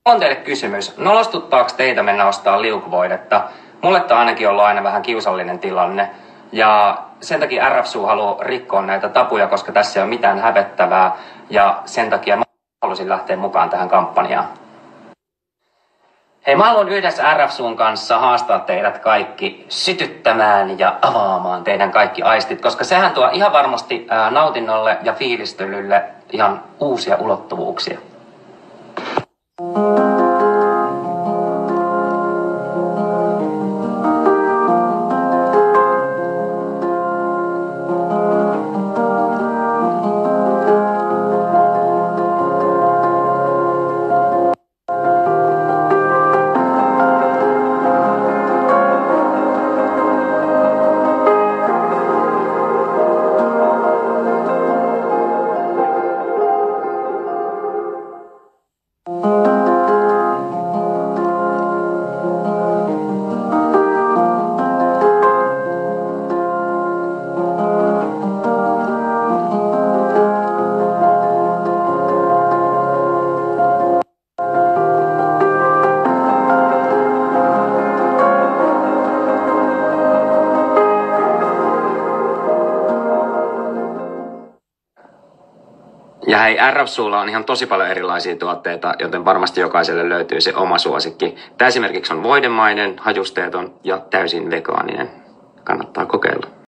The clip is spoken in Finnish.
On teille kysymys. Nolostuttaako teitä mennä ostaa liukuvoidetta? Mulle tämä on ainakin ollut aina vähän kiusallinen tilanne. Ja sen takia RFSU haluaa rikkoa näitä tabuja, koska tässä ei ole mitään hävettävää. Ja sen takia mä haluaisin lähteä mukaan tähän kampanjaan. Hei, mä haluan yhdessä RFSUn kanssa haastaa teidät kaikki sytyttämään ja avaamaan teidän kaikki aistit, koska sehän tuo ihan varmasti nautinnolle ja fiilistelylle ihan uusia ulottuvuuksia. Ja hei, RFSUlla on ihan tosi paljon erilaisia tuotteita, joten varmasti jokaiselle löytyy se oma suosikki. Tämä esimerkiksi on voidemainen, hajusteeton ja täysin vegaaninen. Kannattaa kokeilla.